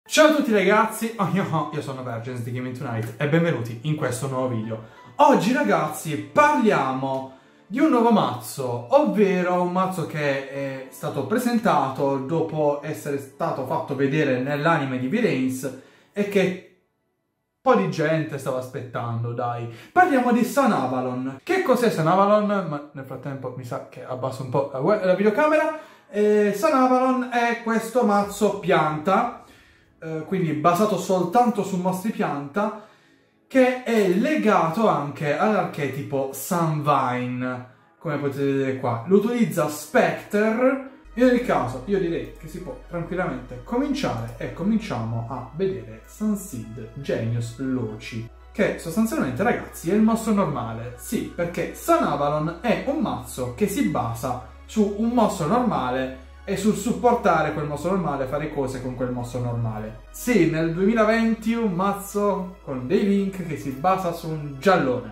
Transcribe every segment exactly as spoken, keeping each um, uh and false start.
Ciao a tutti ragazzi, oh, io, io sono Vergens di Gaming Tonight e benvenuti in questo nuovo video. Oggi ragazzi parliamo di un nuovo mazzo, ovvero un mazzo che è stato presentato dopo essere stato fatto vedere nell'anime di V-Reigns e che un po' di gente stava aspettando, dai. Parliamo di Sun Avalon. Che cos'è Sun Avalon? Ma nel frattempo mi sa che abbasso un po' la videocamera. Eh, Sun Avalon è questo mazzo pianta, Uh, quindi basato soltanto su mostri pianta, che è legato anche all'archetipo Sunvine, come potete vedere qua. Lo utilizza Spectre. In ogni caso io direi che si può tranquillamente cominciare e cominciamo a vedere Sunseed Genius Loci, che sostanzialmente ragazzi è il mostro normale. Sì, perché Sun Avalon è un mazzo che si basa su un mostro normale e sul supportare quel mostro normale, fare cose con quel mostro normale. Sì, nel duemilaventi un mazzo con dei link che si basa su un giallone.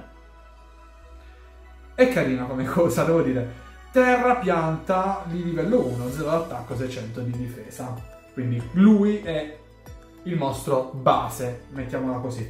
È carino come cosa, devo dire. Terra, pianta, di livello uno, zero d'attacco, seicento di difesa. Quindi lui è il mostro base, mettiamola così.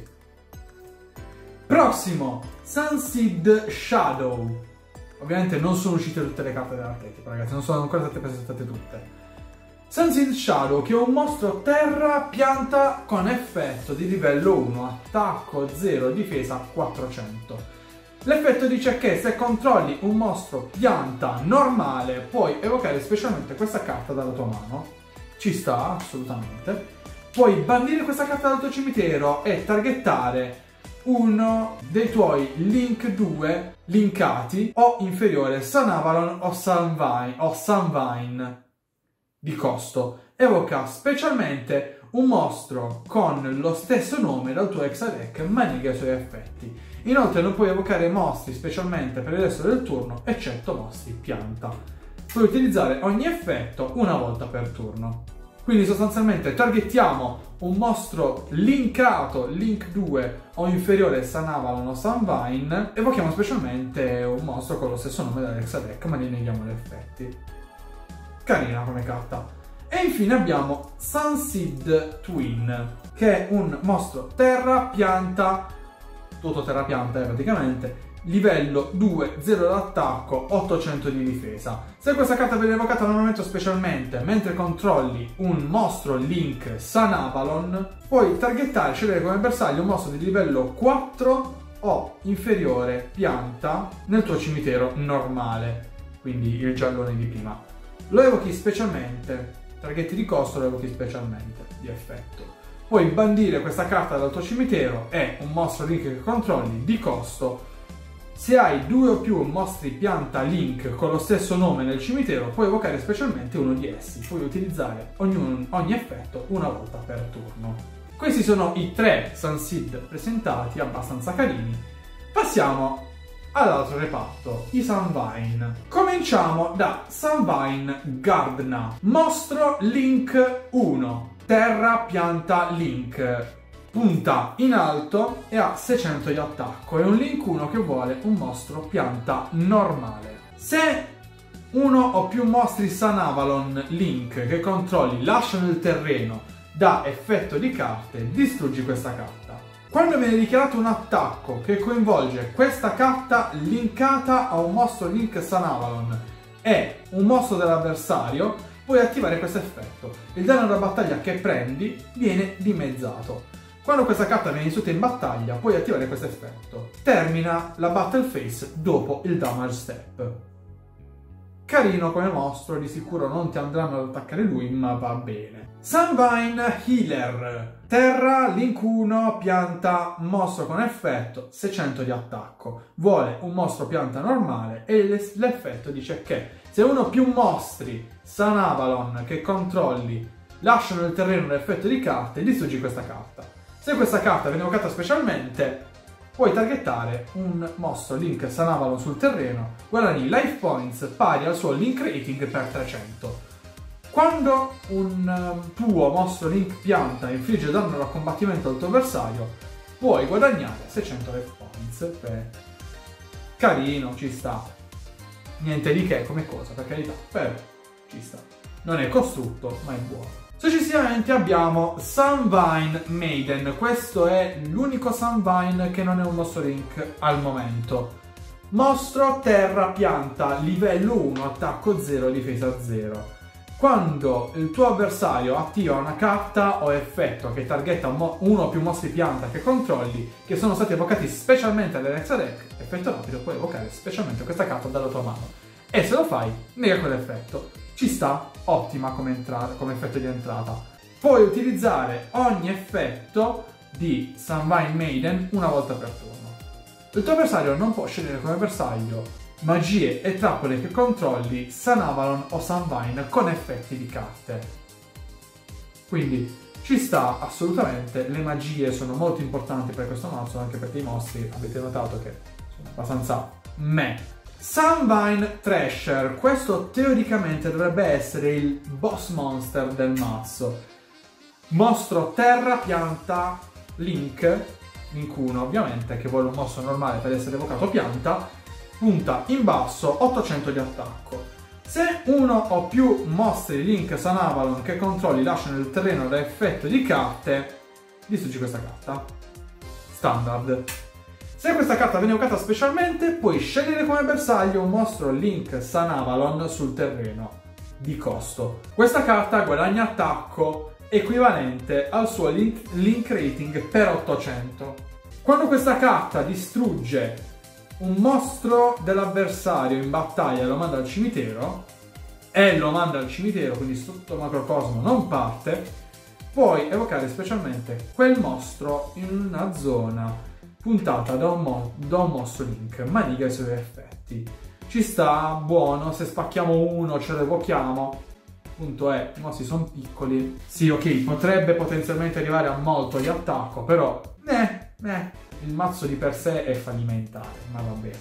Prossimo, Sunseed Shadow. Ovviamente non sono uscite tutte le carte dell'archetipo, ragazzi, non sono ancora state presentate tutte. Sunseed Shadow, che è un mostro terra pianta con effetto di livello uno, attacco zero, difesa quattrocento. L'effetto dice che se controlli un mostro pianta normale puoi evocare specialmente questa carta dalla tua mano. Ci sta, assolutamente. Puoi bandire questa carta dal tuo cimitero e targettare uno dei tuoi link due linkati o inferiore Sun Avalon o Sunvine, o Sunvine di costo. Evoca specialmente un mostro con lo stesso nome dal tuo extra deck, ma nega i suoi effetti. Inoltre non puoi evocare mostri specialmente per il resto del turno, eccetto mostri pianta. Puoi utilizzare ogni effetto una volta per turno. Quindi sostanzialmente targettiamo un mostro linkato, link due o inferiore Sun Avalon o Sunvine, evochiamo specialmente un mostro con lo stesso nome dell'extra deck, ma ne neghiamo gli effetti. Carina come carta. E infine abbiamo Sunseed Twin, che è un mostro terra, pianta, tutto terra pianta eh, praticamente, livello due, zero d'attacco, ottocento di difesa. Se questa carta viene evocata normalmente o specialmente mentre controlli un mostro link Sun Avalon, puoi targettare e scegliere come bersaglio un mostro di livello quattro o inferiore pianta nel tuo cimitero normale, quindi il giallone di prima. Lo evochi specialmente, targetti di costo lo evochi specialmente, di effetto. Puoi bandire questa carta dal tuo cimitero e un mostro link che controlli di costo. Se hai due o più mostri pianta link con lo stesso nome nel cimitero, puoi evocare specialmente uno di essi. Puoi utilizzare ogni, ogni effetto una volta per turno. Questi sono i tre Sunseed presentati, abbastanza carini. Passiamo all'altro reparto, i Sunvine. Cominciamo da Sunvine Gardna. Mostro link uno. Terra pianta link. Punta in alto e ha seicento di attacco. È un link uno che vuole un mostro pianta normale. Se uno o più mostri Sun Avalon link che controlli lasciano il terreno da effetto di carte, distruggi questa carta. Quando viene dichiarato un attacco che coinvolge questa carta linkata a un mostro link Sun Avalon e un mostro dell'avversario, puoi attivare questo effetto. Il danno da battaglia che prendi viene dimezzato. Quando questa carta viene inserita in battaglia, puoi attivare questo effetto. Termina la battle phase dopo il damage step. Carino come mostro, di sicuro non ti andranno ad attaccare lui, ma va bene. Sunvine Healer. Terra, link uno, pianta, mostro con effetto, seicento di attacco. Vuole un mostro pianta normale e l'effetto dice che se uno o più mostri Sun Avalon che controlli lasciano il terreno dall'effetto di carte, distruggi questa carta. Se questa carta viene evocata specialmente, puoi targettare un mostro link Sun Avalon sul terreno, guadagni life points pari al suo link rating per trecento. Quando un tuo mostro link pianta infligge danno da combattimento al tuo avversario, puoi guadagnare seicento life points per... Carino, ci sta. Niente di che come cosa, per carità, però ci sta. Non è costrutto, ma è buono. Successivamente abbiamo Sunvine Maiden, questo è l'unico Sunvine che non è un mostro link al momento. Mostro terra pianta, livello uno, attacco zero, difesa zero. Quando il tuo avversario attiva una carta o effetto che targetta uno o più mostri pianta che controlli, che sono stati evocati specialmente all'Elexa Deck, effetto rapido, puoi evocare specialmente questa carta dalla tua mano. E se lo fai, nega quell'effetto. Ci sta, ottima come, come effetto di entrata. Puoi utilizzare ogni effetto di Sunvine Maiden una volta per turno. Il tuo avversario non può scegliere come bersaglio magie e trappole che controlli Sun Avalon o Sunvine con effetti di carte. Quindi ci sta assolutamente, le magie sono molto importanti per questo mazzo, anche perché i mostri avete notato che sono abbastanza meh. Sunvine Thrasher, questo teoricamente dovrebbe essere il boss monster del mazzo. Mostro terra, pianta, link, link uno ovviamente, che vuole un mostro normale per essere evocato pianta, punta in basso, ottocento di attacco. Se uno o più mostri Link Sun Avalon che controlli lasciano il terreno da effetto di carte, distruggi questa carta. Standard. Se questa carta viene evocata specialmente, puoi scegliere come bersaglio un mostro Link Sun Avalon sul terreno, di costo. Questa carta guadagna attacco equivalente al suo link, link rating per ottocento. Quando questa carta distrugge un mostro dell'avversario in battaglia e lo manda al cimitero, e lo manda al cimitero, quindi sotto macrocosmo non parte, puoi evocare specialmente quel mostro in una zona puntata da un, mo da un mostro link, maniga i suoi effetti. Ci sta, buono, se spacchiamo uno ce lo evochiamo. Il punto è, i mostri sono piccoli. Sì, ok, potrebbe potenzialmente arrivare a molto di attacco, però eh, eh. Il mazzo di per sé è fallimentare, ma va bene.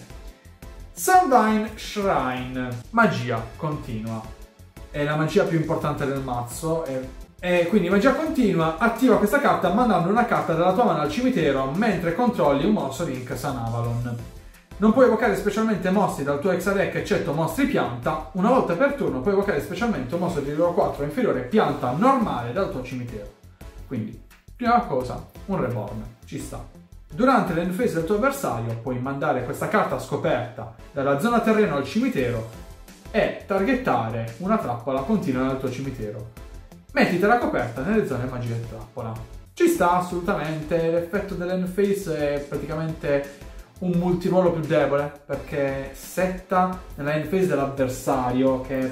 Sunvine Shrine. Magia continua. È la magia più importante del mazzo. E, e quindi magia continua. Attiva questa carta mandando una carta dalla tua mano al cimitero mentre controlli un mostro Link Sun Avalon. Non puoi evocare specialmente mostri dal tuo extra deck eccetto mostri pianta. Una volta per turno puoi evocare specialmente un mostro di livello quattro o inferiore pianta normale dal tuo cimitero. Quindi, prima cosa, un Reborn. Ci sta. Durante l'end phase del tuo avversario puoi mandare questa carta scoperta dalla zona terreno al cimitero e targettare una trappola continua nel tuo cimitero. Mettitela coperta nelle zone magia e trappola. Ci sta assolutamente, l'effetto dell'end phase è praticamente un multiruolo più debole perché setta nella end phase dell'avversario che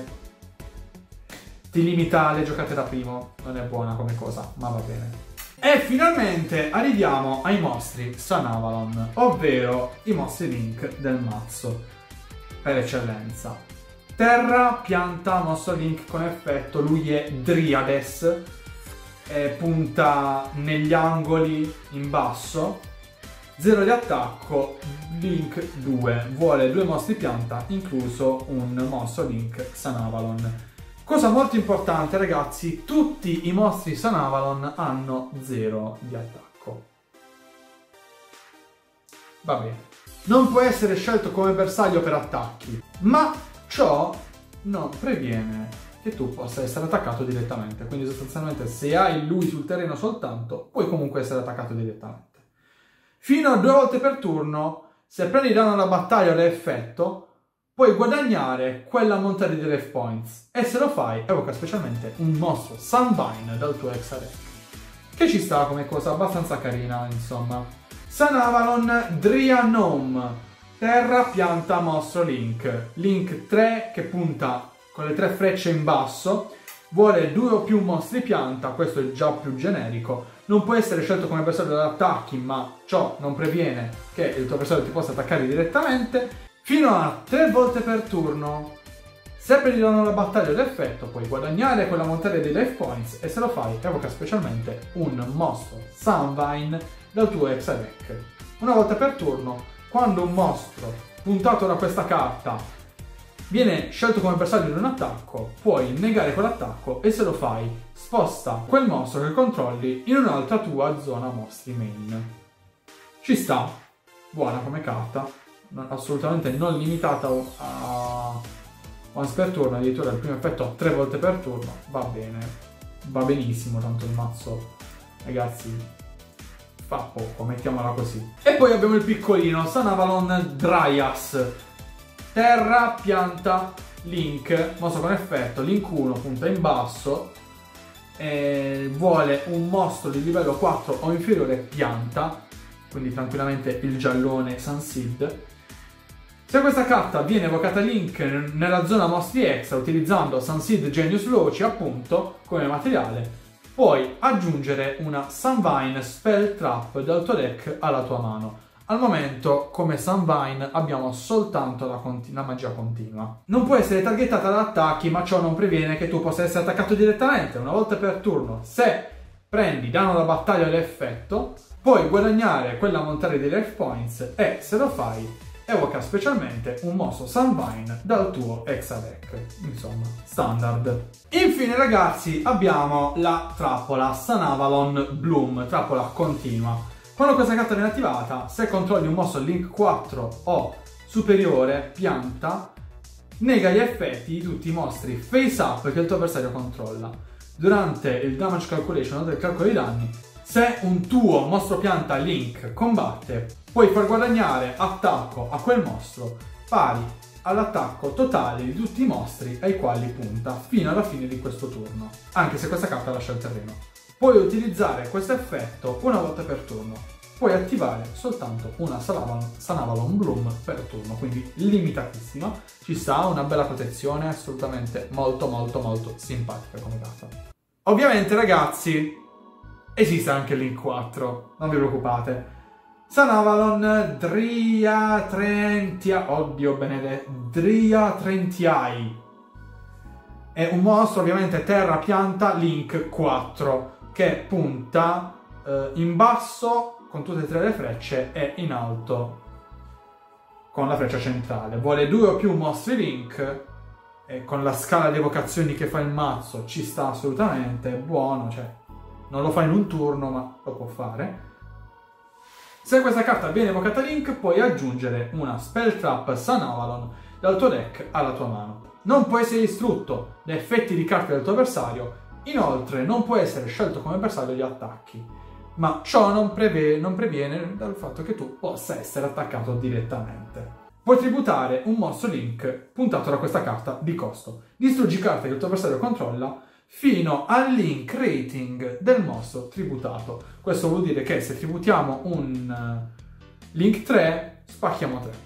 ti limita alle giocate da primo. Non è buona come cosa, ma va bene. E finalmente arriviamo ai mostri Sun Avalon, ovvero i mostri Link del mazzo, per eccellenza. Terra, pianta, mostro Link con effetto, lui è Dryades, e punta negli angoli in basso, zero di attacco, Link due, vuole due mostri pianta, incluso un mostro Link Sun Avalon. Cosa molto importante ragazzi, tutti i mostri Sun Avalon hanno zero di attacco. Va bene. Non può essere scelto come bersaglio per attacchi, ma ciò non previene che tu possa essere attaccato direttamente. Quindi sostanzialmente se hai lui sul terreno soltanto, puoi comunque essere attaccato direttamente. Fino a due volte per turno, se prendi danno alla battaglia o l'effetto, puoi guadagnare quella montata di life points e se lo fai evoca specialmente un mostro Sunvine dal tuo extra deck, che ci sta come cosa abbastanza carina insomma. Sun Avalon Dria Gnome, terra, pianta, mostro Link. Link tre che punta con le tre frecce in basso, vuole due o più mostri pianta, questo è già più generico. Non può essere scelto come bersaglio da attacchi, ma ciò non previene che il tuo avversario ti possa attaccare direttamente. Fino a tre volte per turno. Se prendi danno alla battaglia d'effetto, puoi guadagnare quella montagna dei life points e se lo fai evoca specialmente un mostro Sunvine dal tuo extra deck. Una volta per turno, quando un mostro puntato da questa carta viene scelto come bersaglio di un attacco, puoi negare quell'attacco e se lo fai sposta quel mostro che controlli in un'altra tua zona mostri main. Ci sta, buona come carta. Assolutamente non limitata a once per turno, addirittura il primo effetto tre volte per turno, va bene. va benissimo, tanto il mazzo, ragazzi, fa poco, mettiamola così. E poi abbiamo il piccolino Sanavalon Dryas, terra, pianta, link, mosso con effetto, link uno, punta in basso, e vuole un mostro di livello quattro o inferiore pianta, quindi tranquillamente il giallone Sunseed. Se questa carta viene evocata Link nella zona mostri extra utilizzando Sunseed Genius Loci appunto come materiale, puoi aggiungere una Sunvine Spell Trap dal tuo deck alla tua mano. Al momento come Sunvine abbiamo soltanto la, la magia continua. Non può essere targetata da attacchi, ma ciò non previene che tu possa essere attaccato direttamente una volta per turno. Se prendi danno da battaglia all'effetto, puoi guadagnare quella montare di life points e se lo fai evoca specialmente un mostro Sunvine dal tuo extra deck, insomma, standard. Infine ragazzi abbiamo la trappola Sanavalon Bloom, trappola continua. Quando questa carta viene attivata, se controlli un mostro Link quattro o superiore, pianta, nega gli effetti di tutti i mostri face up che il tuo avversario controlla. Durante il damage calculation o del calcolo dei danni, se un tuo mostro pianta Link combatte, puoi far guadagnare attacco a quel mostro pari all'attacco totale di tutti i mostri ai quali punta fino alla fine di questo turno, anche se questa carta lascia il terreno. Puoi utilizzare questo effetto una volta per turno. Puoi attivare soltanto una Sanavalon Bloom per turno, quindi limitatissima. Ci sta una bella protezione, assolutamente molto molto molto simpatica come carta. Ovviamente ragazzi, esiste anche Link quattro, non vi preoccupate. Sanavalon Dryatrentia, oddio benedetto, Dryatrentii. È un mostro ovviamente terra pianta Link quattro che punta eh, in basso con tutte e tre le frecce e in alto con la freccia centrale. Vuole due o più mostri Link e con la scala di evocazioni che fa il mazzo ci sta assolutamente, è buono, cioè non lo fa in un turno ma lo può fare. Se questa carta viene evocata Link puoi aggiungere una Spell Trap Sanavalon dal tuo deck alla tua mano. Non può essere distrutto da effetti di carte del tuo avversario. Inoltre non può essere scelto come bersaglio di attacchi, ma ciò non, preve non previene dal fatto che tu possa essere attaccato direttamente. Puoi tributare un mostro Link puntato da questa carta di costo. Distruggi carte che il tuo avversario controlla fino al Link rating del mostro tributato. Questo vuol dire che se tributiamo un Link tre, spacchiamo tre.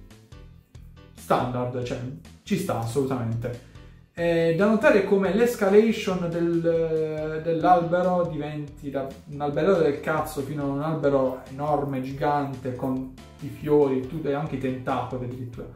Standard, cioè ci sta assolutamente. È da notare come l'escalation del, dell'albero diventi da un albero del cazzo fino a un albero enorme, gigante, con i fiori, tu e anche i tentacoli addirittura.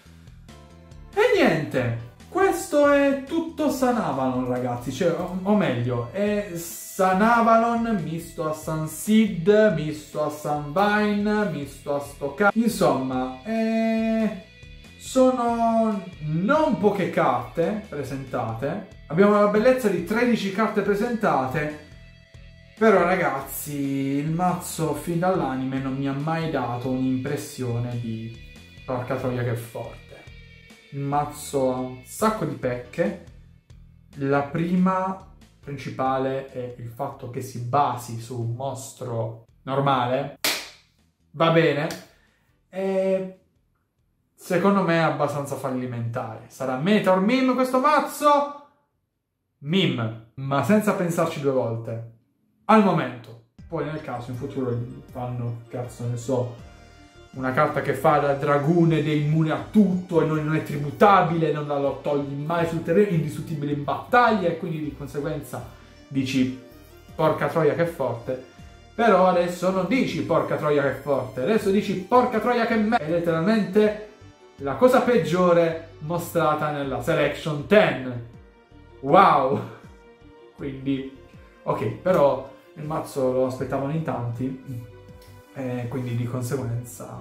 E niente, questo è tutto Sanavalon ragazzi, cioè, o, o meglio, è Sanavalon misto a Sunseed, misto a Sunvine, misto a Stoka. Insomma, è... sono non poche carte presentate, abbiamo la bellezza di tredici carte presentate, però ragazzi il mazzo fin dall'anime non mi ha mai dato un'impressione di porca troia che forte. Il mazzo ha un sacco di pecche, la prima principale è il fatto che si basi su un mostro normale, va bene, e... secondo me è abbastanza fallimentare. Sarà meta or meme questo mazzo? Meme, ma senza pensarci due volte. Al momento. Poi nel caso in futuro fanno, cazzo ne so, una carta che fa da dragone ed è immune a tutto e non è tributabile, non la togli mai sul terreno, indistruttibile in battaglia e quindi di conseguenza dici porca troia che forte. Però adesso non dici porca troia che forte, adesso dici porca troia che me... È letteralmente... la cosa peggiore mostrata nella Selection dieci. Wow! Quindi, ok, però il mazzo lo aspettavano in tanti, e quindi di conseguenza...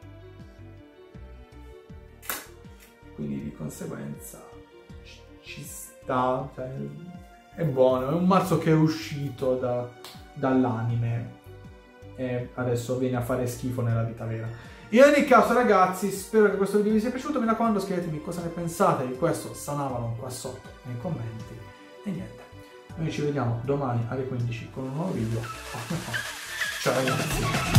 Quindi di conseguenza ci sta, cioè, è buono, è un mazzo che è uscito da, dall'anime e adesso viene a fare schifo nella vita vera. In ogni caso ragazzi, spero che questo video vi sia piaciuto, mi raccomando scrivetemi cosa ne pensate di questo Sanavalon qua sotto nei commenti e niente, Noi ci vediamo domani alle quindici con un nuovo video. Ciao ragazzi.